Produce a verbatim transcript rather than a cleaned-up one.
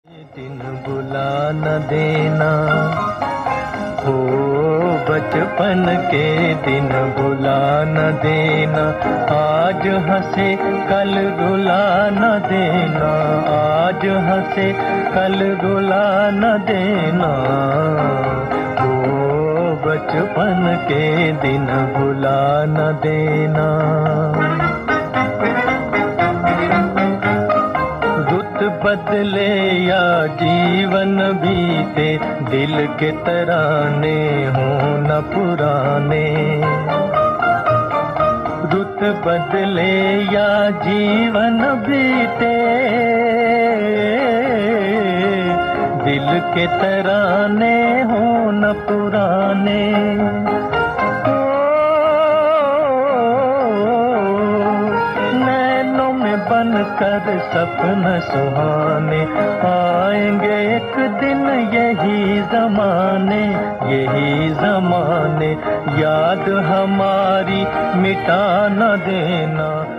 दिन बुला न देना, हो बचपन के दिन बुला न देना। आज हंसे कल रुला न देना, आज हंसे कल रुला न देना। हो बचपन के दिन बुला न देना। बदले या जीवन बीते, दिल के तराने हो न पुराने। रुत बदले या जीवन बीते, दिल के तराने हो न पुराने। बन कर सपन सुहाने, आएंगे एक दिन यही ज़माने, यही ज़माने। याद हमारी मिटा न देना।